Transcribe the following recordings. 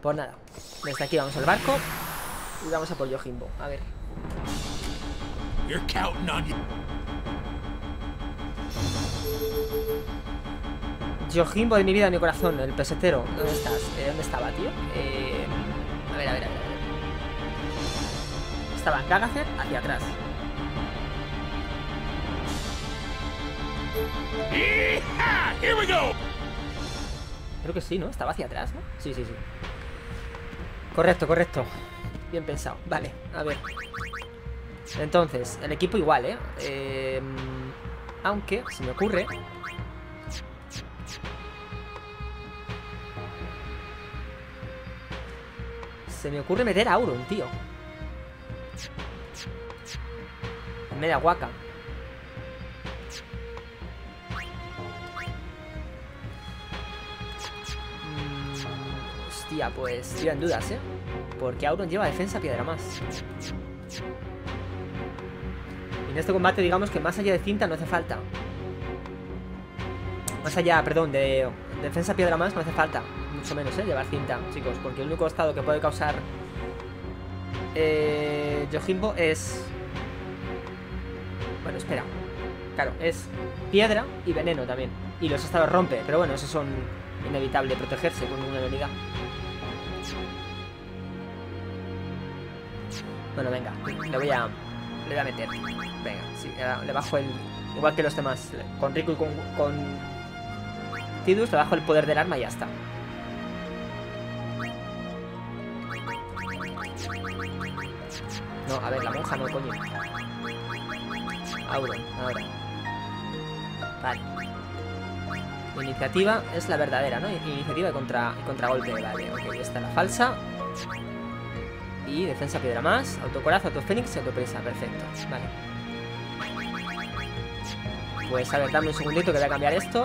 Pues nada, desde aquí vamos al barco y vamos a por Yojimbo. A ver. Yojimbo de mi vida, de mi corazón, el pesetero. ¿Dónde estás? ¿Dónde estaba, tío? A ver. Estaba en Kagacer, hacia atrás. Here we go. Creo que sí, ¿no? Estaba hacia atrás, ¿no? Sí. Correcto. Bien pensado. Vale, a ver. Entonces, el equipo igual, ¿eh? Aunque, se me ocurre... meter a Auron, tío. En media Waka. Hostia, pues estoy en dudas, ¿eh? Porque Auron lleva defensa piedra más. Y en este combate, digamos que más allá de cinta no hace falta. Más allá, perdón, de defensa piedra más no hace falta. Mucho menos, llevar cinta, chicos. Porque el único estado que puede causar Yojimbo es... Bueno, espera. Claro, es piedra y veneno también. Y los estados rompe, pero bueno, esos son inevitable protegerse con una habilidad. Bueno, venga, le voy a meter. Venga, sí, le bajo el... Igual que los demás. Con Riku y con Tidus le bajo el poder del arma y ya está. No, a ver, la monja no, coño. Auron, ahora. Vale. La iniciativa es la verdadera, ¿no? Iniciativa y contragolpe. Vale, ok, esta es la falsa. Y defensa piedra más, autocoraza, autofénix y autopresa. Perfecto, vale. Pues a ver, dame un segundito que voy a cambiar esto.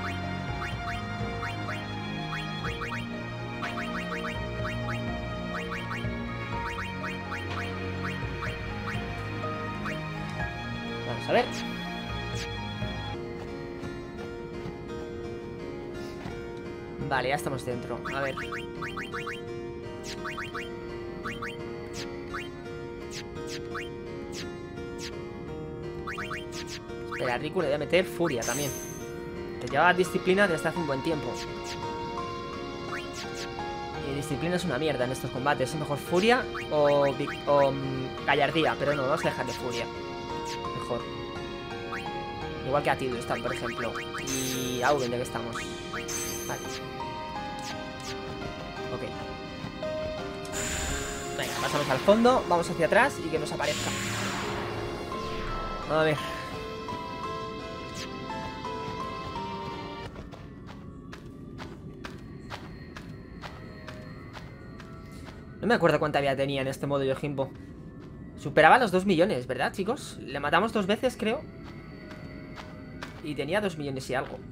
Vamos a ver. Vale, ya estamos dentro. A ver. Espera, a Riku le voy a meter furia también. Que lleva disciplina desde hace un buen tiempo. Y disciplina es una mierda en estos combates. Es mejor furia o gallardía. Pero no, vamos a dejarle furia. Mejor. Igual que a Tidus, por ejemplo. Y Auron, ya que estamos. Vale. Ok. Venga, pasamos al fondo. Vamos hacia atrás y que nos aparezca. A ver. No me acuerdo cuánta vida tenía en este modo Yojimbo. Superaba los 2 millones, ¿verdad, chicos? Le matamos 2 veces, creo. Y tenía 2 millones y algo.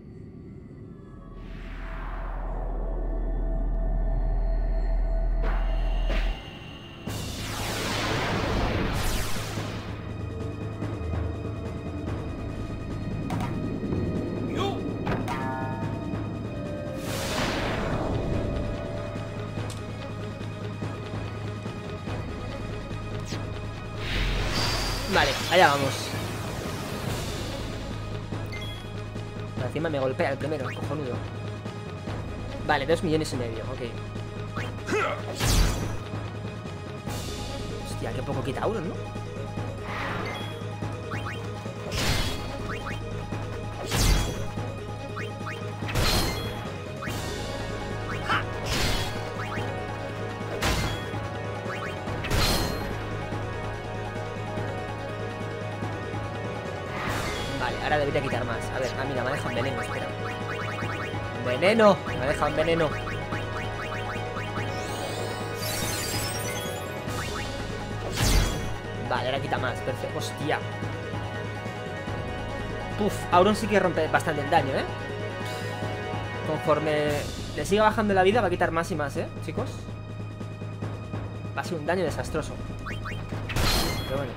Vale, allá vamos. Encima me golpea el primero, cojonudo. Vale, 2 millones y medio, ok. Hostia, qué poco quita Auron, ¿no? Vale, ahora debería quitar más. A ver, mira, me ha dejado un veneno, espera. ¡Veneno! Me ha dejado un veneno. Vale, ahora quita más, perfecto. Hostia. Puf, Auron sí que rompe bastante el daño, ¿eh? Conforme le siga bajando la vida va a quitar más y más, ¿eh, chicos? Va a ser un daño desastroso. Pero bueno.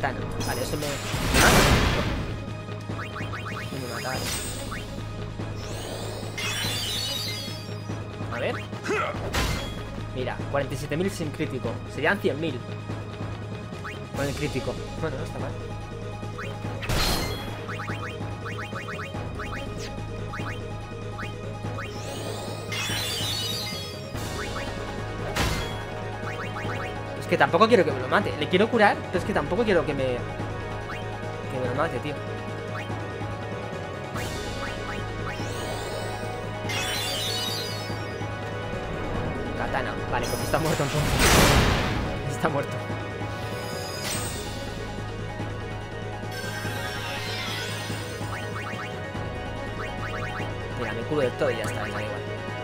katana. Vale, eso me mata. A ver. Mira, 47.000 sin crítico. Serían 100.000 con el crítico. Bueno, no está mal. Es que tampoco quiero que me lo mate. Le quiero curar, pero es que tampoco quiero que me lo mate, tío. Katana. Vale, pues está muerto entonces. Está muerto. Mira, me curo de todo y ya está, da igual.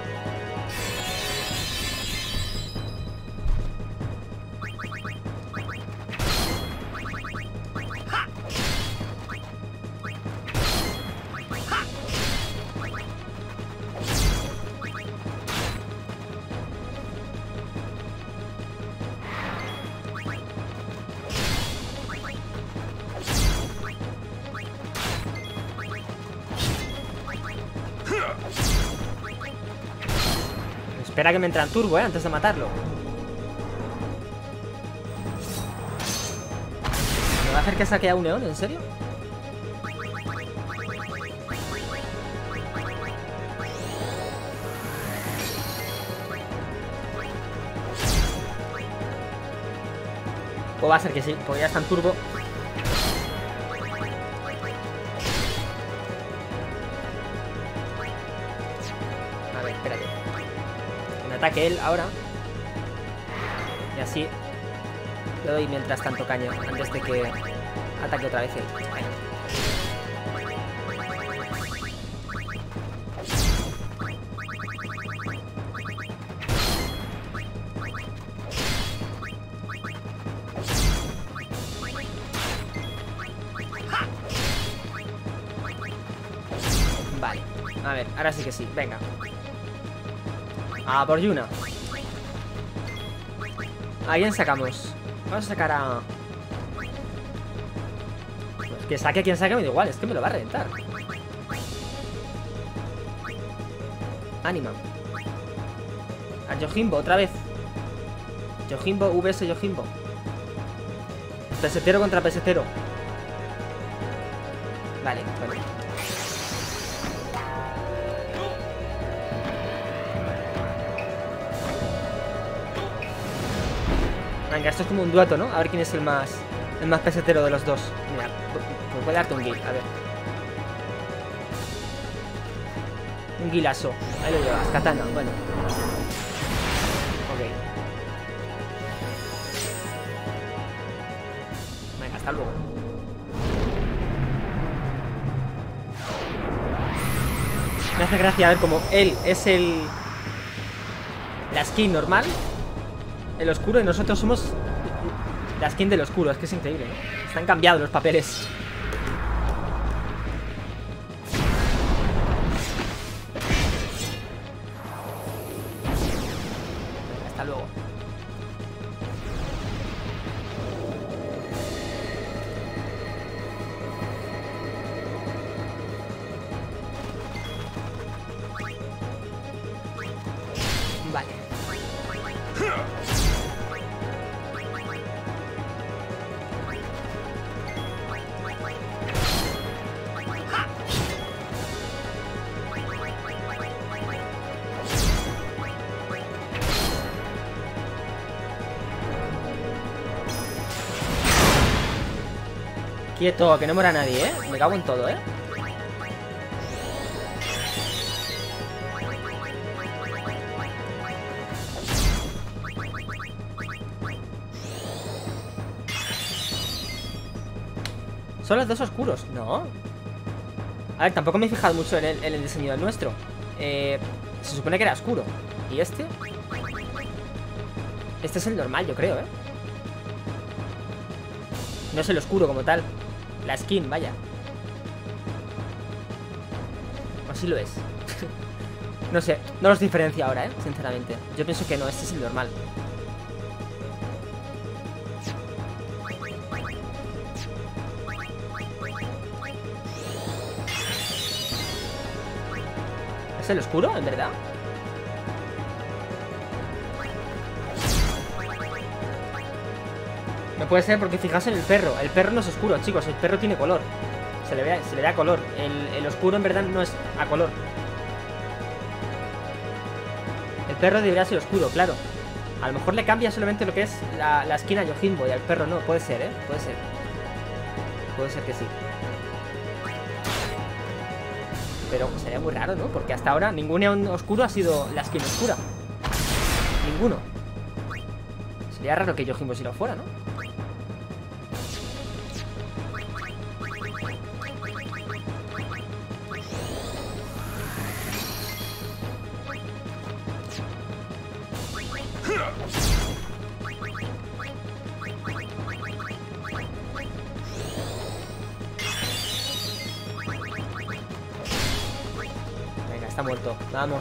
Espera que me entra en turbo, antes de matarlo. ¿Me va a hacer que saque a un neón? ¿En serio? O va a ser que sí, porque ya está en turbo. A ver, espérate. Que me ataque él ahora. Y así le doy mientras tanto caño, antes de que ataque otra vez él. Venga. Vale, a ver, ahora sí que sí, venga. A por Yuna. ¿A quién sacamos? Vamos a sacar a... Pues que saque a quien saque me da igual, es que me lo va a reventar. Anima. A Yojimbo, otra vez. Yojimbo, VS Yojimbo. Pesetero contra pesetero. Vale, bueno. Venga, esto es como un dueto, ¿no? A ver quién es el más pesetero de los dos. Mira, pues voy a darte un guil, a ver. Un guilazo. Ahí lo llevas, katana, bueno. Ok. Venga, hasta luego. Me hace gracia ver como él es la skin normal, el oscuro, y nosotros somos la skin del oscuro. Es que es increíble, ¿no? Están cambiados los papeles. Hasta luego. Vale. Quieto, que no muera nadie, ¿eh? Me cago en todo, ¿eh? Son los dos oscuros, ¿no? A ver, tampoco me he fijado mucho en el diseño del nuestro. Se supone que era oscuro. ¿Y este? Este es el normal, yo creo, ¿eh? No es el oscuro como tal. La skin, vaya. Así lo es. No sé, no los diferencio ahora, ¿eh? Sinceramente. Yo pienso que no, este es el normal. ¿Es el oscuro, en verdad? No puede ser porque fijaos en el perro. El perro no es oscuro, chicos. El perro tiene color. Se le da color. El oscuro en verdad no es a color. El perro debería ser oscuro, claro. A lo mejor le cambia solamente lo que es la esquina a Yojimbo y al perro no. Puede ser, ¿eh? Puede ser. Puede ser que sí. Pero sería muy raro, ¿no? Porque hasta ahora ningún neón oscuro ha sido la esquina oscura. Ninguno. Sería raro que Yojimbo sí lo fuera, ¿no? Venga, está muerto. Vamos.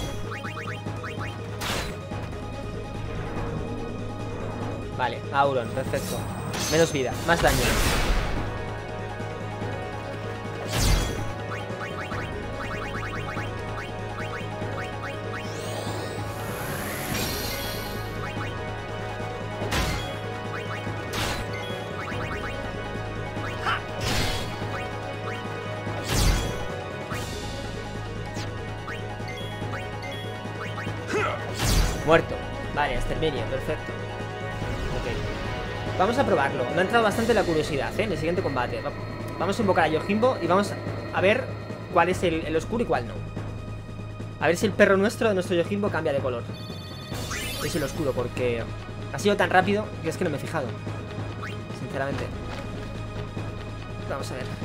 Vale, Auron, perfecto. Menos vida, más daño. Muerto. Vale, exterminio, perfecto. Ok. Vamos a probarlo. Me ha entrado bastante la curiosidad, ¿eh? En el siguiente combate. Vamos a invocar a Yojimbo y vamos a ver cuál es el oscuro y cuál no. A ver si el perro nuestro de nuestro Yojimbo cambia de color. Es el oscuro, porque ha sido tan rápido que es que no me he fijado. Sinceramente. Vamos a ver.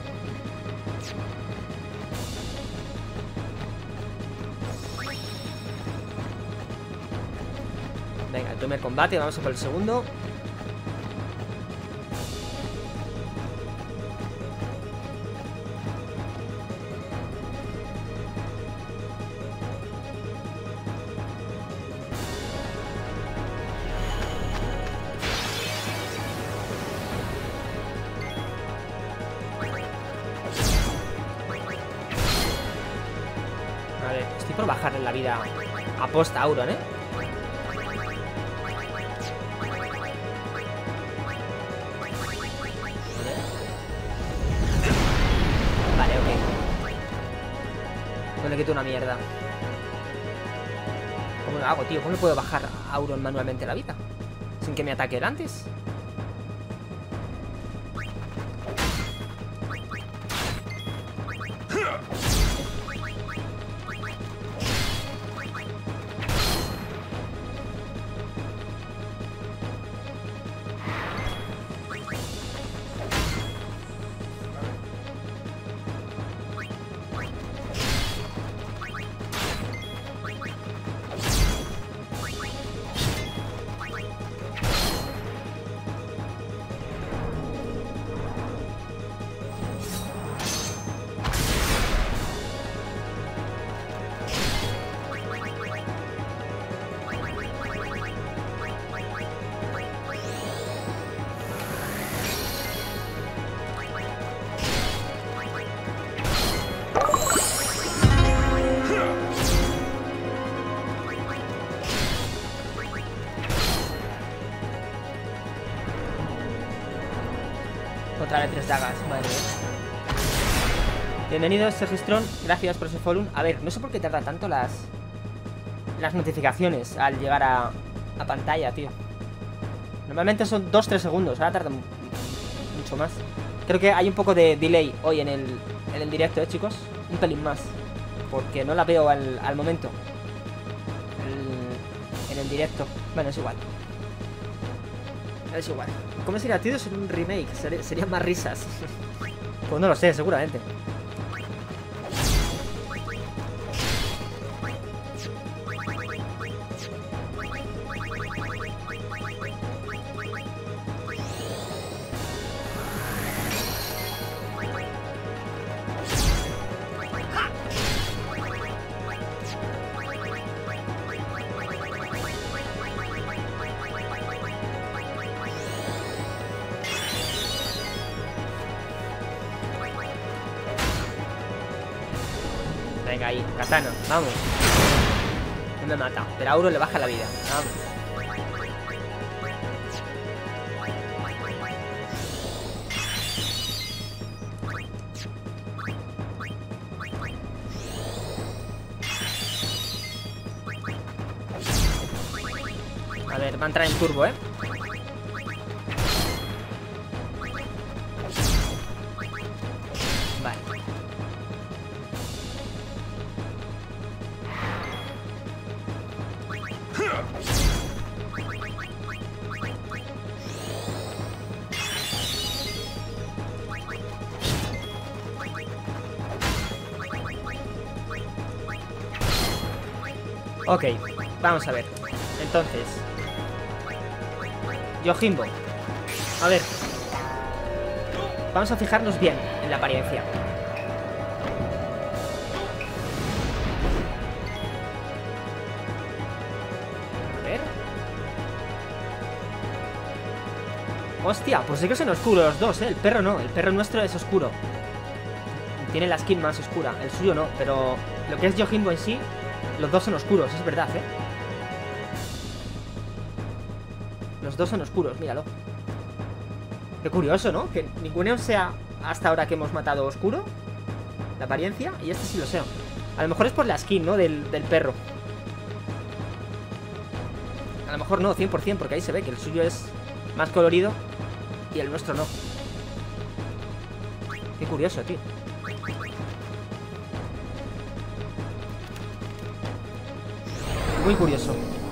Venga, el primer combate, vamos a por el segundo. A ver, estoy por bajarle la vida a posta Auron, ¿eh? No le quito una mierda. ¿Cómo lo hago, tío? ¿Cómo le puedo bajar a Auron manualmente la vida? Sin que me ataque él antes. Otra vez 3 dagas, madre mía. Bienvenido, Sergistrón. Gracias por ese follow. A ver, no sé por qué tarda tanto las notificaciones al llegar a pantalla, tío. Normalmente son 2-3 segundos. Ahora tarda mucho más. Creo que hay un poco de delay hoy en el directo, chicos. Un pelín más. Porque no la veo al momento. En el directo. Bueno, es igual. Es igual. ¿Cómo sería, tío? Es un remake. Serían más risas. Pues no lo sé, seguramente. Venga, ahí, katana, vamos. No me mata, pero a Auron le baja la vida. Vamos. A ver, va a entrar en turbo, ¿eh? Vale. Ok, vamos a ver. Entonces, Yojimbo. A ver, vamos a fijarnos bien en la apariencia. A ver. Hostia, pues sí que son oscuros los dos, ¿eh? El perro no, el perro nuestro es oscuro. Tiene la skin más oscura, el suyo no, pero lo que es Yojimbo en sí, los dos son oscuros, es verdad, ¿eh? Los dos son oscuros, míralo. Qué curioso, ¿no? Que ninguno sea hasta ahora que hemos matado oscuro, la apariencia, y este sí lo sé. A lo mejor es por la skin, ¿no? Del perro. A lo mejor no, 100%, porque ahí se ve que el suyo es más colorido y el nuestro no. Qué curioso, tío. Muy curioso.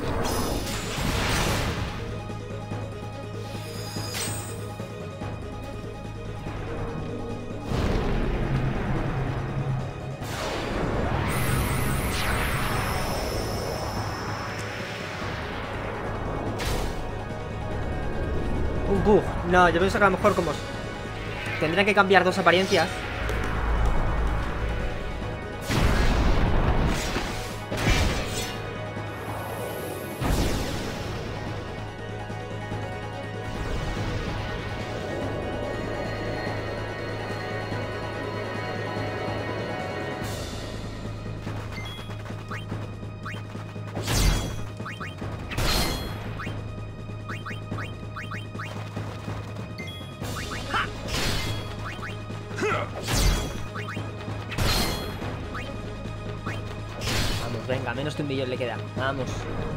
Un bug. No, yo pienso que a lo mejor como tendrían que cambiar dos apariencias. Vamos, venga, menos de 1 millón le queda. Vamos.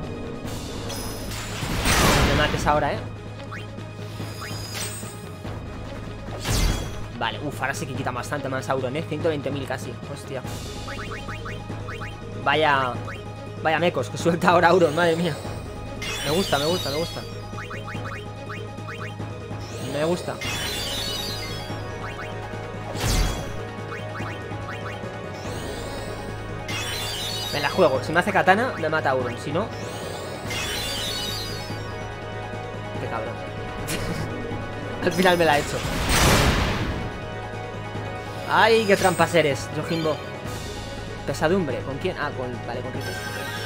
No me mates ahora, ¿eh? Vale, ahora sí que quita bastante más Auron, ¿eh? 120.000 casi, hostia. Vaya mecos que suelta ahora Auron, madre mía. Me gusta, me gusta, me gusta. Me gusta. Me la juego, si me hace katana, me mata Auron, si no... Qué cabrón. Al final me la ha hecho. ¡Ay, qué trampas eres, Yojimbo! Pesadumbre, ¿con quién? Ah, vale, con Rico.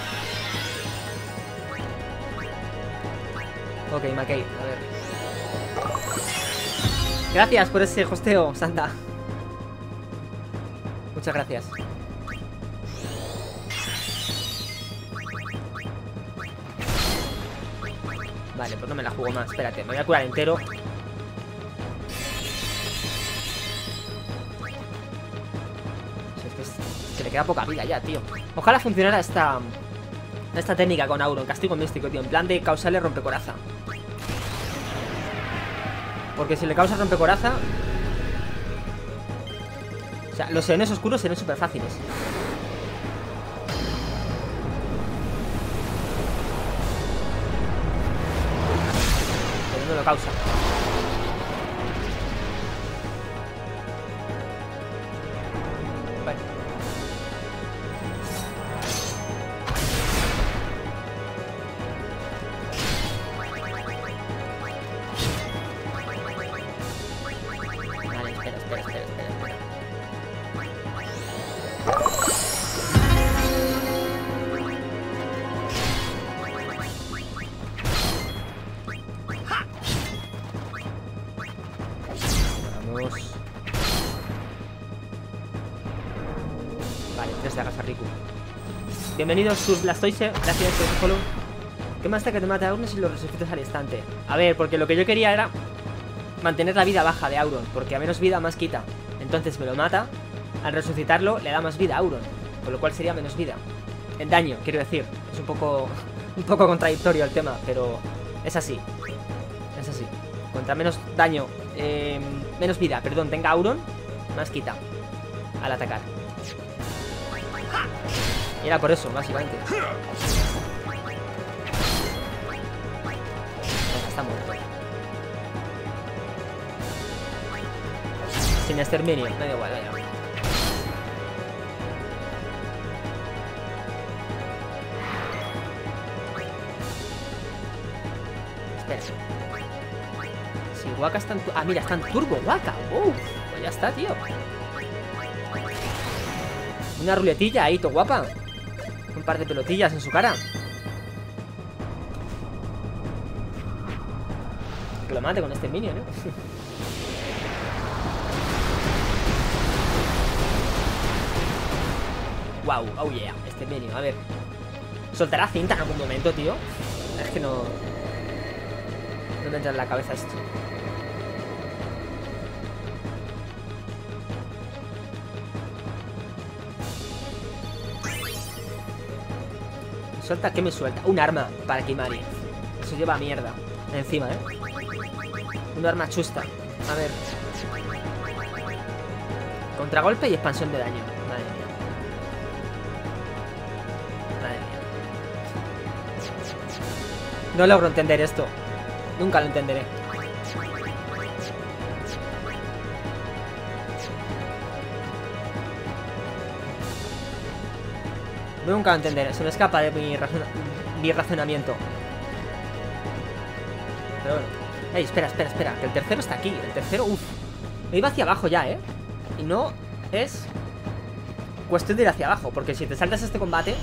Ok, McKay, a ver. Gracias por ese hosteo, Santa. Muchas gracias. Vale, pues no me la juego más. Espérate, me voy a curar entero. Se le queda poca vida ya, tío. Ojalá funcionara esta técnica con Auron, castigo místico, tío. En plan de causarle rompecoraza. Porque si le causa rompecoraza... O sea, los seones oscuros serán súper fáciles. Pero no lo causa. Vale. Vale, espera. Vamos. Vale, 3 dagas a Riku. Bienvenido, Surblastoise. Gracias por el follow. ¿Qué más da que te mate a Auron si lo resucitas al instante? A ver, porque lo que yo quería era mantener la vida baja de Auron, porque a menos vida más quita. Entonces me lo mata. Al resucitarlo le da más vida a Auron, con lo cual sería menos vida. En daño, quiero decir. Es un poco contradictorio el tema, pero es así. Es así. Contra menos daño, menos vida, perdón, tenga Auron, más quita al atacar. Y era por eso, básicamente. Está muerto. Sin exterminio, me da igual, vaya. Espera. Si Waka está en... Ah, mira, está en turbo, Waka. Pues ya está, tío. Una ruletilla ahí, todo guapa. Un par de pelotillas en su cara. Que lo mate con este minion, ¿eh? Wow, oh yeah, este minion, a ver. ¿Soltará cinta en algún momento, tío? Es que no... No me entra en la cabeza esto. ¿Suelta? ¿Qué me suelta? Un arma para Kimari. Eso lleva mierda encima, ¿eh? Un arma chusta. A ver. Contragolpe y expansión de daño. Madre mía. Madre mía. No logro entender esto. Nunca lo entenderé. Nunca lo entenderé. Se me escapa de mi razonamiento. Pero bueno. Ey, espera. Que el tercero está aquí. El tercero, uff. Me iba hacia abajo ya, ¿eh? Y no es cuestión de ir hacia abajo. Porque si te saltas este combate,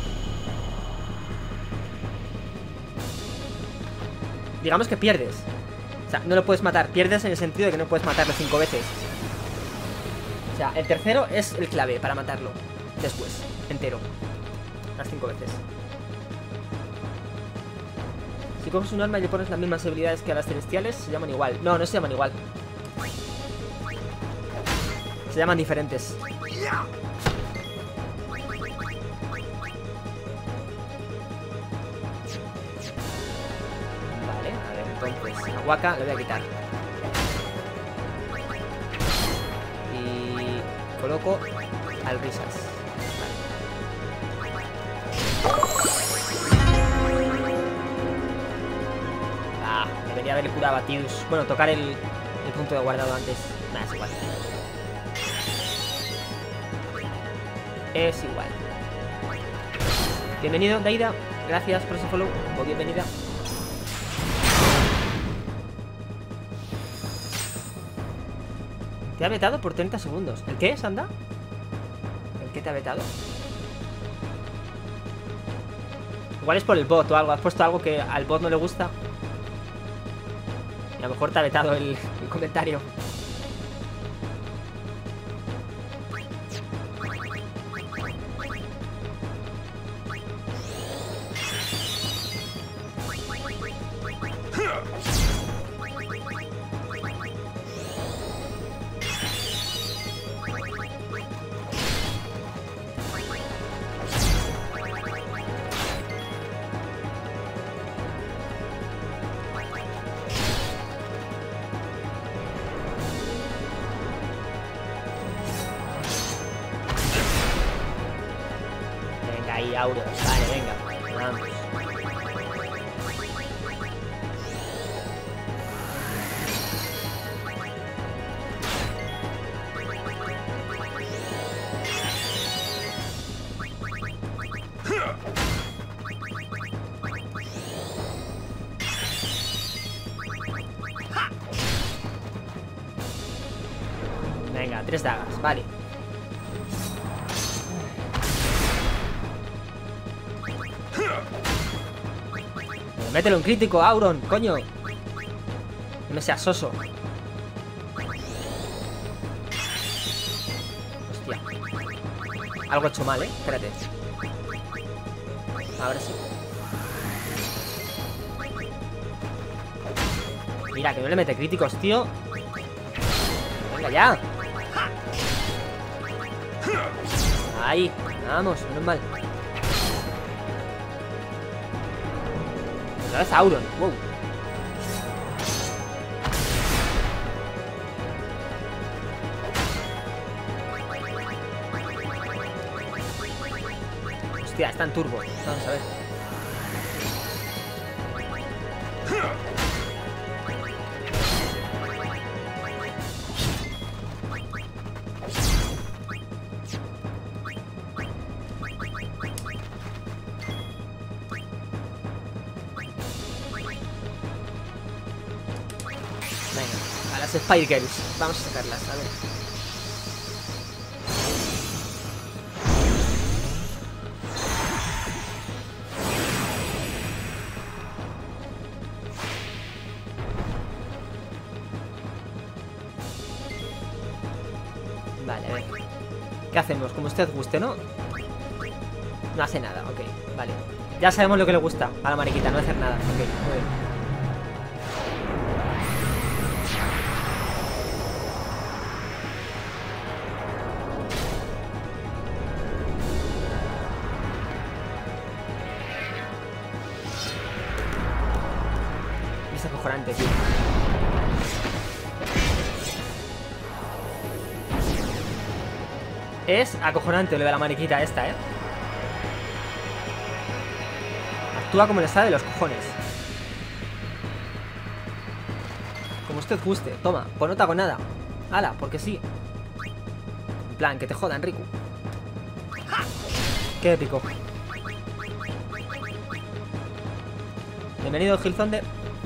digamos que pierdes. O sea, no lo puedes matar. Pierdes en el sentido de que no puedes matarlo 5 veces. O sea, el tercero es el clave para matarlo. Después, entero. Las 5 veces. Si coges un arma y le pones las mismas habilidades que a las celestiales, se llaman igual. No, no se llaman igual. Se llaman diferentes. Vale, a ver, entonces a Waka le voy a quitar. Y coloco al Risas. Debería haberle curado a Tidus. Bueno, tocar el punto de guardado antes. Nada, es igual. Es igual. Bienvenido, Daida. Gracias por ese follow. O bienvenida. Te ha vetado por 30 segundos. ¿El qué, Sanda? ¿El qué te ha vetado? Igual es por el bot o algo. Has puesto algo que al bot no le gusta. Y a lo mejor te ha vetado el comentario. Ahí, Auros. Vale, venga. Vamos. Venga, 3 dagas, vale. Mételo en crítico, Auron, coño. No me seas soso. Hostia. Algo he hecho mal, espérate. Ahora sí. Mira, que no le mete críticos, tío. Venga, ya. Ahí, vamos, menos mal. Otra vez Auron, wow. Hostia, está en turbo. Vamos a ver. Venga, a las Spire Girls. Vamos a sacarlas, a ver. Vale, a ver. ¿Qué hacemos? Como usted guste, ¿no? No hace nada, ok, vale. Ya sabemos lo que le gusta a la mariquita, no hacer nada. Ok, muy bien. Es acojonante, tío. Es acojonante lo de la mariquita esta, Actúa como le sale de los cojones. Como usted guste. Toma, pues no te hago nada. Hala, porque sí. En plan, que te jodan, Riku. Qué épico. Bienvenido, Gilzonde.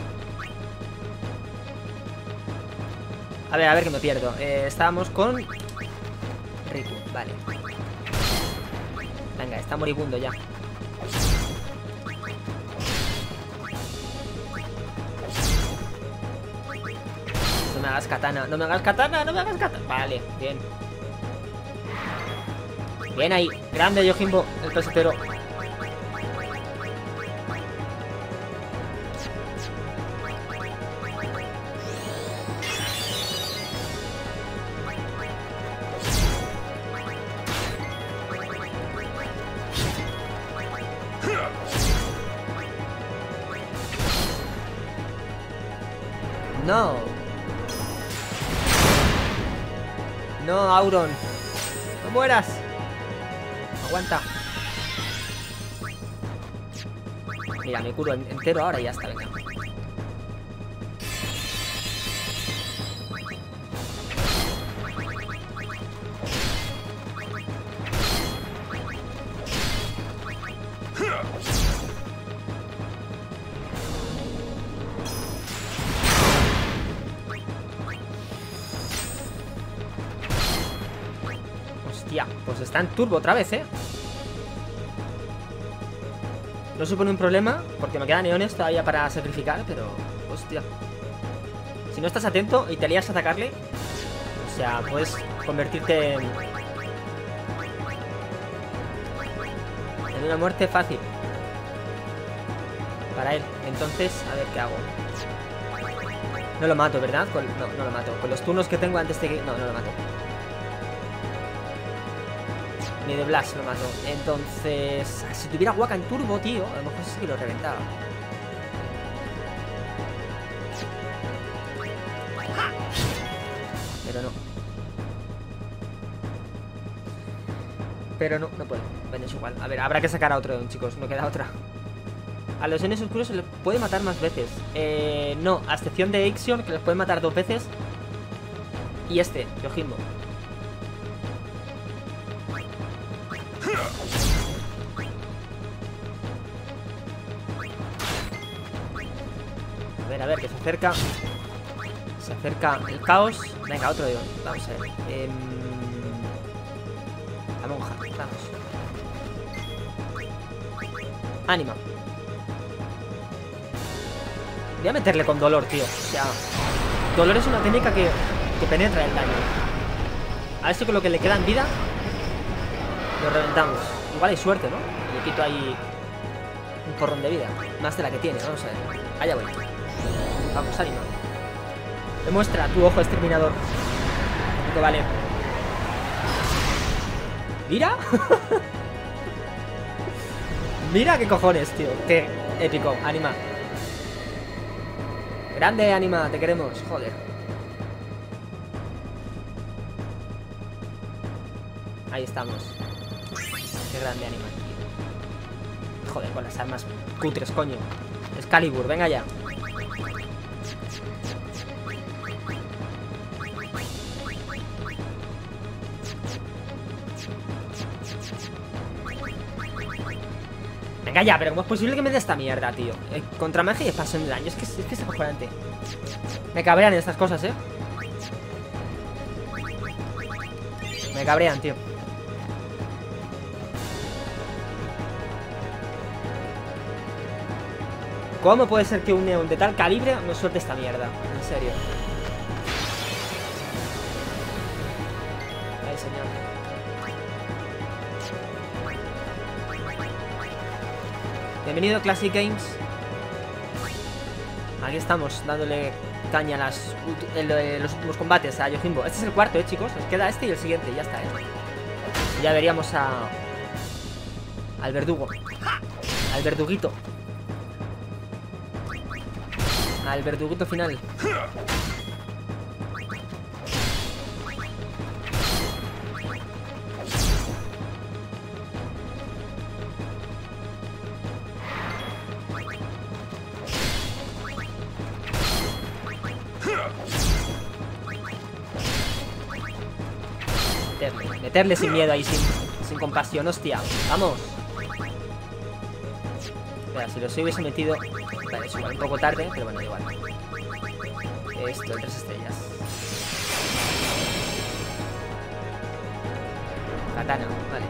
A ver, que me pierdo. Estábamos con Riku, vale. Venga, está moribundo ya. No me hagas katana, no me hagas katana, no me hagas katana. Vale, bien. Bien ahí, grande Yojimbo, el pesetero. No. No, Auron. No mueras. Aguanta. Mira, me curo entero ahora y ya está, venga. Hostia, pues está en turbo otra vez, No supone un problema, porque me quedan neones todavía para sacrificar, pero... Hostia. Si no estás atento y te lías a atacarle, o sea, puedes convertirte en una muerte fácil para él. Entonces, a ver qué hago. No lo mato, ¿verdad? No lo mato. Con los turnos que tengo antes de que... No lo mato. Ni de Blast lo mato. Entonces, si tuviera Waka en turbo, tío, a lo mejor sí que lo reventaba. Pero no puedo. Bueno, es igual. A ver, habrá que sacar a otro, chicos. No queda otra. A los Enes oscuros se les puede matar más veces. No, a excepción de Ixion, que les puede matar 2 veces. Y este, Yojimbo. A ver, que se acerca. Se acerca el caos. Venga, otro Eon. Vamos a ver. La monja, vamos. Ánima. Voy a meterle con dolor, tío. O sea, dolor es una técnica que penetra el daño. A ver si con lo que le queda en vida Lo reventamos. Igual hay suerte, ¿no? Le quito ahí un porrón de vida. Más de la que tiene, vamos a ver. Allá voy. Vamos, ánimo. Demuestra tu ojo exterminador. Que vale. Mira. Mira qué cojones, tío. Qué épico, Anima. Grande, Anima, te queremos, joder. Ahí estamos. Qué grande, Anima, tío. Joder, con las armas cutres, coño. Excalibur, venga ya. Venga ya, pero ¿cómo es posible que me dé esta mierda, tío? Contra magia y expansión de daño. Es que es acojonante. Me cabrean estas cosas, Me cabrean, tío. ¿Cómo puede ser que un neón de tal calibre nos suelte esta mierda? En serio. Ay, señor. Bienvenido a Classic Games. Aquí estamos, dándole caña a los últimos combates a Yojimbo. Este es el cuarto, chicos. Nos queda este y el siguiente, y ya está, Ya veríamos al verdugo. Al verduguito. Al verduguito final. Meterle sin miedo ahí, sin compasión, hostia. Vamos. Espera, si los hubiese metido. Vale, es igual, un poco tarde, pero bueno, igual. Esto, 3 estrellas. Katana, vale.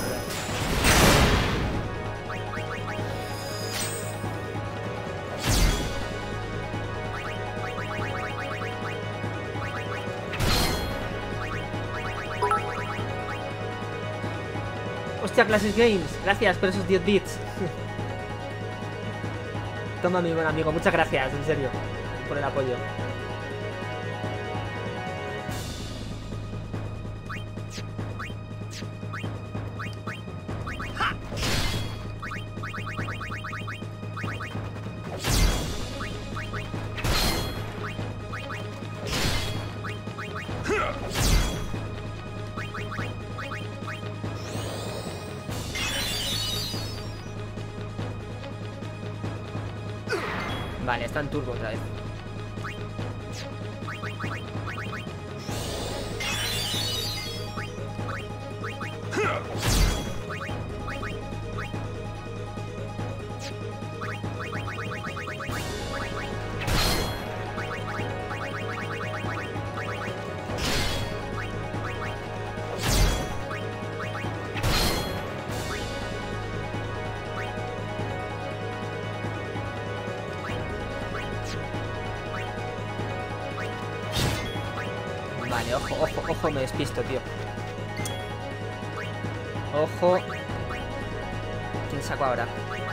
Hostia, Classic Games, gracias por esos 10 bits. Toma, mi buen amigo, muchas gracias, en serio, por el apoyo. Vale, está en turbo otra vez. Vale, ojo, me despisto, tío. Ojo. ¿Quién saco ahora?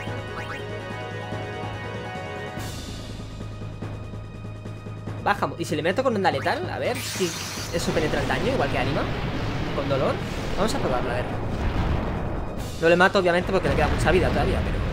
Baja. ¿Y si le meto con onda letal? A ver si eso penetra el daño, igual que Anima. Con dolor. Vamos a probarlo, a ver. No le mato, obviamente, porque le queda mucha vida todavía, pero...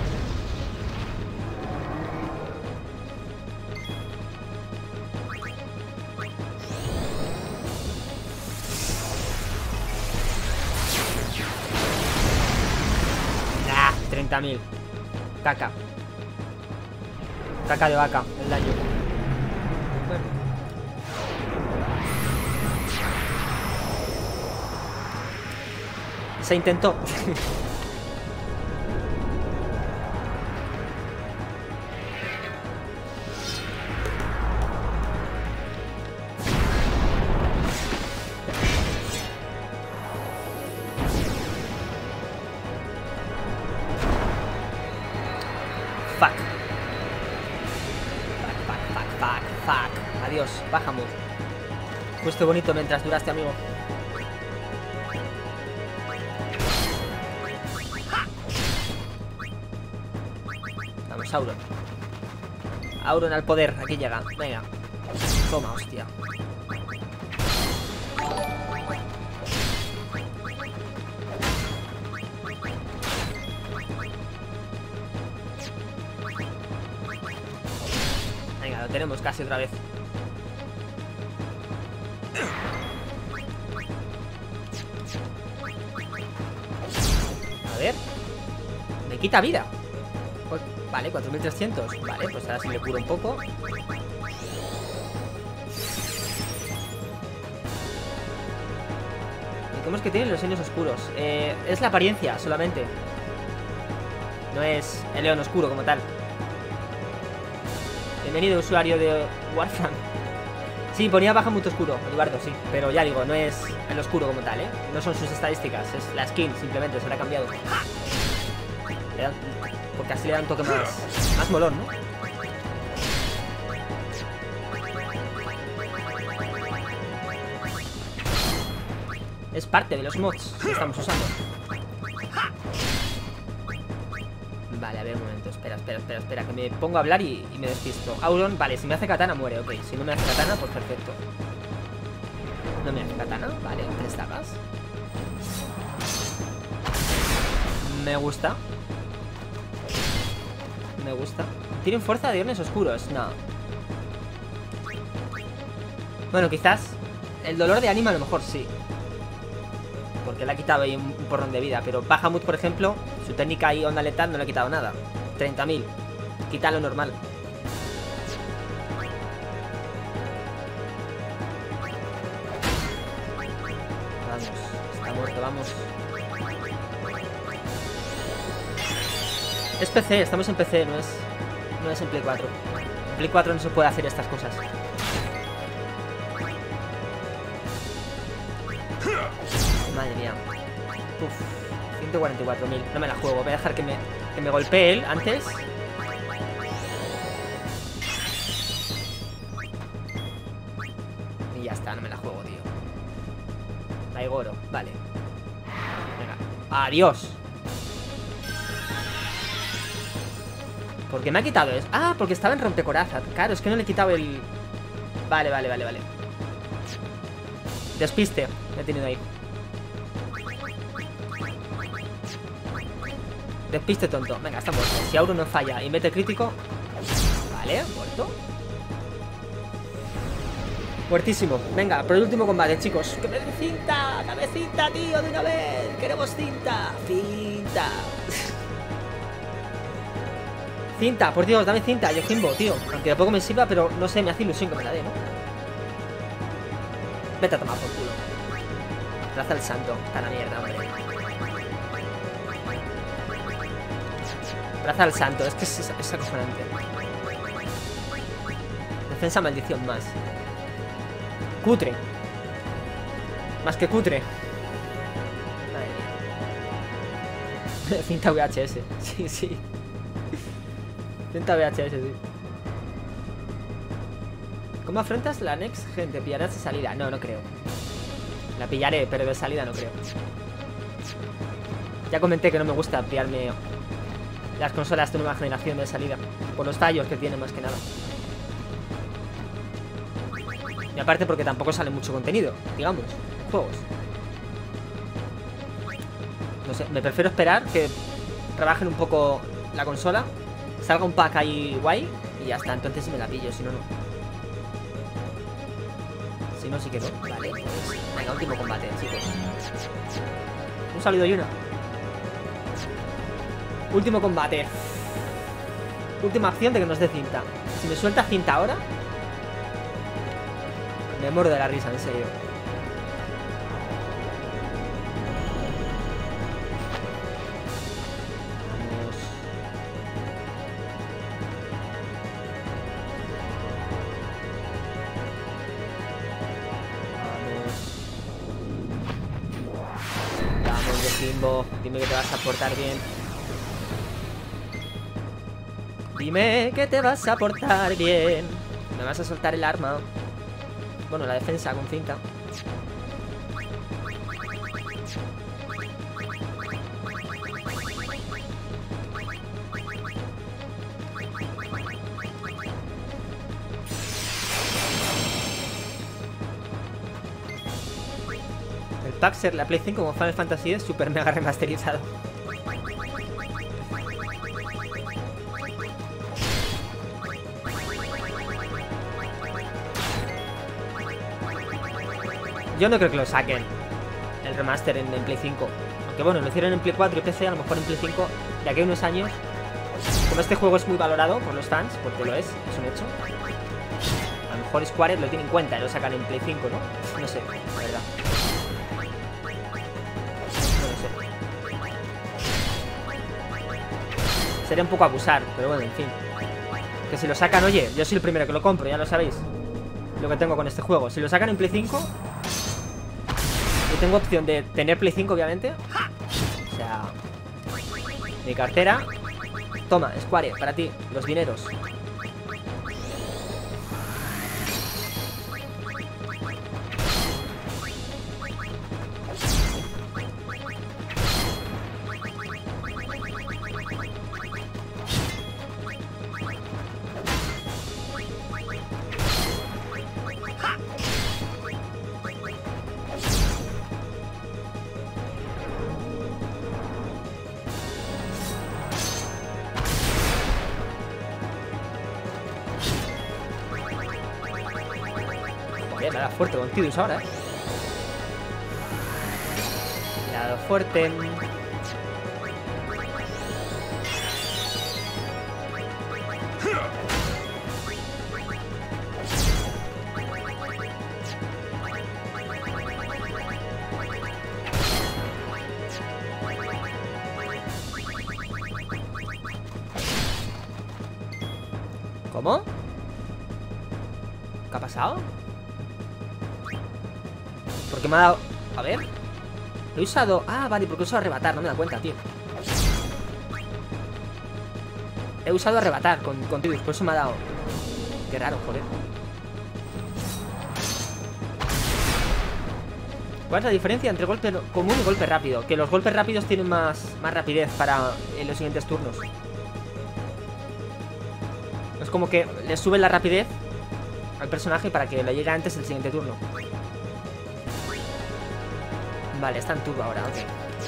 Nah, 30.000. Caca. Caca de vaca, el daño. Bueno. Se intentó. Fuck. Adiós, bajamos. Fuiste bonito mientras duraste, amigo. Vamos, Auron. Auron al poder, aquí llega. Venga. Toma, hostia. Venga, lo tenemos casi otra vez. A ver. Me quita vida. Pues, vale, 4300. Vale, pues ahora sí le curo un poco. ¿Y cómo es que tienen los sueños oscuros? Es la apariencia solamente. No es el león oscuro como tal. Bienvenido, usuario de Warframe. Sí, ponía Bahamut oscuro, Eduardo, sí. Pero ya digo, no es el oscuro como tal, ¿eh? No son sus estadísticas, es la skin, simplemente, se la ha cambiado. Porque así le da un toque más molón, ¿no? Es parte de los mods que estamos usando. Vale, a ver un momento, espera, que me pongo a hablar y me despisto. Auron, vale, si me hace katana muere, ok. Si no me hace katana, pues perfecto. No me hace katana, vale, 3 dagas. Me gusta. Me gusta. ¿Tienen fuerza de iones oscuros? No. Bueno, quizás el dolor de ánima a lo mejor sí. Porque le ha quitado ahí un porrón de vida. Pero Bahamut, por ejemplo, su técnica y onda letal no le ha quitado nada. 30.000. Quita lo normal. Vamos, está muerto, vamos. Es PC, estamos en PC, no es en Play 4. En Play 4 no se puede hacer estas cosas. Madre mía. Uf, 144.000. No me la juego. Voy a dejar que me golpee él antes. Y ya está, no me la juego, tío. Daigoro, vale. Venga. ¡Adiós! ¿Por qué me ha quitado eso? Ah, porque estaba en rompecoraza. Claro, es que no le he quitado el... Vale. Despiste. Me he tenido ahí. Despiste tonto. Venga, está muerto. Si Auron no falla y mete crítico. Vale, muerto. Muertísimo. Venga, por el último combate, chicos. ¡Que me dé cinta! ¡Dame cinta, tío! ¡De una vez! ¡Queremos cinta! ¡Cinta! Cinta, por Dios, dame cinta, Yojimbo, tío. Aunque de poco me sirva, pero no sé, me hace ilusión que me la dé, ¿no? Vete a tomar por culo. Plaza el santo. Está la mierda, hombre. Plaza al santo, es que es acojonante. Defensa maldición más. Cutre. Más que cutre. Madre mía. Cinta VHS. Sí. Cinta VHS, sí. ¿Cómo afrontas la next gen? ¿Te pillarás de salida? No creo. La pillaré, pero de salida no creo. Ya comenté que no me gusta pillarme las consolas de nueva generación de salida, por los fallos que tienen más que nada. Y aparte porque tampoco sale mucho contenido, digamos, en juegos. No sé, me prefiero esperar que trabajen un poco la consola, salga un pack ahí guay y ya está. Entonces sí me la pillo, si no, no. Si no, sí que no. Vale, pues venga, último combate, chicos. Un saludo y una. Último combate. Última acción de que nos dé cinta. Si me suelta cinta ahora, me muero de la risa, en serio. Vamos, Yojimbo. Dime que te vas a portar bien. Dime que te vas a portar bien. Me vas a soltar el arma. Bueno, la defensa con cinta. pack ser la Play 5 como Final Fantasy es super mega remasterizado. Yo no creo que lo saquen el remaster en Play 5. Aunque bueno, lo hicieron en Play 4 y PC, a lo mejor en Play 5 de aquí a unos años. Como este juego es muy valorado por los fans, porque lo es un hecho. A lo mejor Square lo tiene en cuenta y lo sacan en Play 5, ¿no? No sé, la verdad. No lo sé. Sería un poco abusar, pero bueno, en fin. Que si lo sacan, oye, yo soy el primero que lo compro, ya lo sabéis. Lo que tengo con este juego. Si lo sacan en Play 5, yo tengo opción de tener Play 5, obviamente. O sea, mi cartera. Toma, Square, para ti, los dineros. Me da fuerte con Tidus ahora, Me ha dado fuerte. ¿Cómo? ¿Qué ha pasado? Porque me ha dado... A ver. Lo he usado... Ah, vale, porque he usado arrebatar. No me da cuenta, tío. He usado arrebatar con Tidus. Por eso me ha dado... Qué raro, joder. ¿Cuál es la diferencia entre golpe común y golpe rápido? Que los golpes rápidos tienen más rapidez para los siguientes turnos. Es como que le suben la rapidez al personaje para que le llegue antes el siguiente turno. Vale, está en turbo ahora, ok.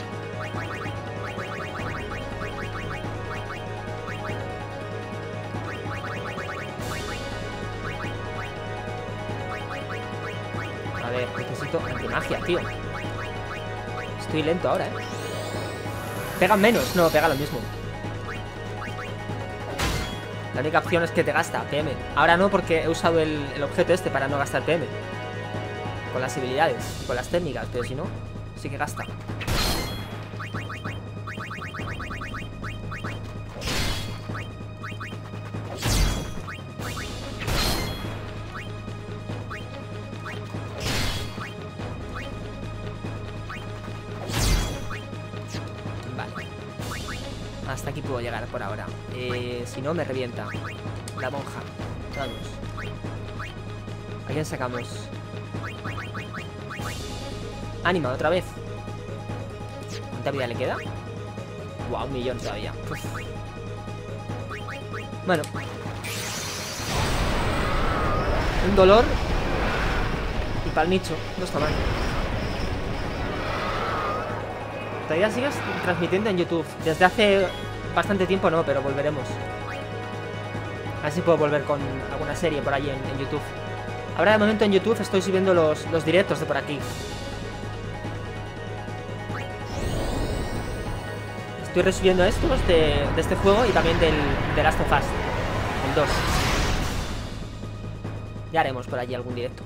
A ver, necesito antimagia, tío. Estoy lento ahora, Pegan menos, no, pega lo mismo. La única opción es que te gasta PM. Ahora no, porque he usado el objeto este para no gastar PM. Con las habilidades, con las técnicas, pero si no, sí que gasta. Vale. Hasta aquí puedo llegar por ahora. Si no, me revienta la monja. Vamos. ¿A quién sacamos? Ánima, otra vez. ¿Cuánta vida le queda? Wow, 1.000.000 todavía. Uf. Bueno. Un dolor. Y para el nicho. No está mal. Todavía sigues transmitiendo en YouTube. Desde hace bastante tiempo no, pero volveremos. A ver si puedo volver con alguna serie por allí en YouTube. Ahora de momento en YouTube estoy subiendo los directos de por aquí. Estoy resubiendo estos de este juego y también de Last of Us, el 2. Ya haremos por allí algún directo.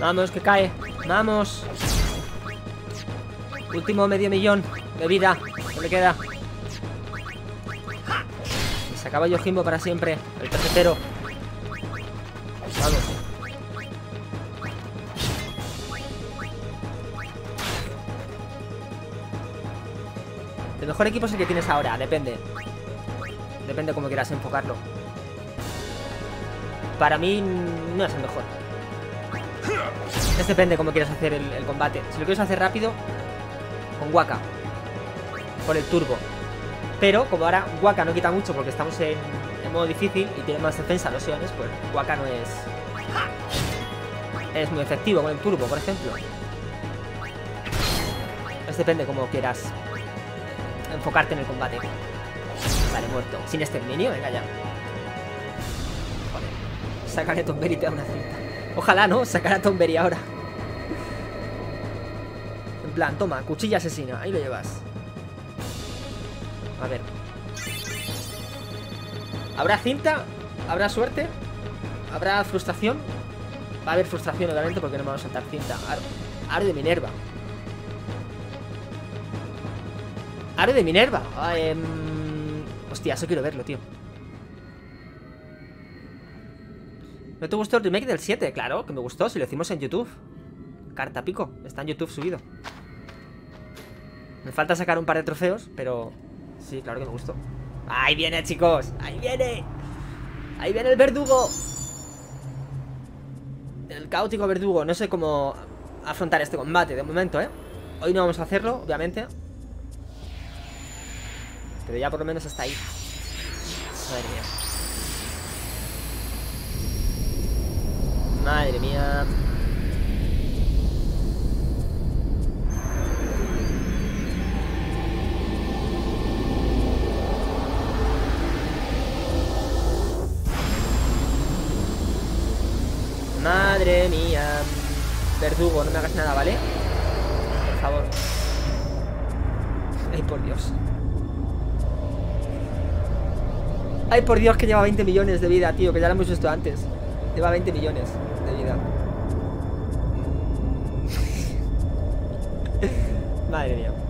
Vamos, que cae. Vamos. Último medio millón de vida. No le queda. Y se acaba Yojimbo para siempre. El tercero. Vamos. El mejor equipo es el que tienes ahora. Depende. Depende cómo quieras enfocarlo. Para mí no es el mejor. Depende cómo quieras hacer el combate. Si lo quieres hacer rápido, con Waka, con el turbo. Pero como ahora Waka no quita mucho porque estamos en modo difícil y tiene más defensa los Eones, pues Waka no es muy efectivo con el turbo, por ejemplo. Depende cómo quieras enfocarte en el combate. Vale, muerto. Sin exterminio, venga ya. Joder. Sacaré a Tonberry y te da una cinta. Ojalá, ¿no? Sacar a Tonberry ahora. En plan, toma, cuchilla asesina. Ahí lo llevas. A ver. ¿Habrá cinta? ¿Habrá suerte? ¿Habrá frustración? Va a haber frustración, obviamente, porque no me vamos a saltar cinta. Aro de Minerva. Aro de Minerva. Hostia, eso quiero verlo, tío. ¿No te gustó el remake del 7? Claro, que me gustó, si lo hicimos en YouTube. Carta pico, está en YouTube subido. Me falta sacar un par de trofeos, pero sí, claro que me gustó. ¡Ahí viene, chicos! ¡Ahí viene! ¡Ahí viene el verdugo! El caótico verdugo. No sé cómo afrontar este combate de momento, ¿eh? Hoy no vamos a hacerlo, obviamente. Pero ya por lo menos hasta ahí. Madre mía. Madre mía. Madre mía. Verdugo, no me hagas nada, ¿vale? Por favor. Ay, por Dios. Ay, por Dios, que lleva 20 millones de vida, tío. Que ya lo hemos visto antes. Lleva 20 millones de vida. Madre mía.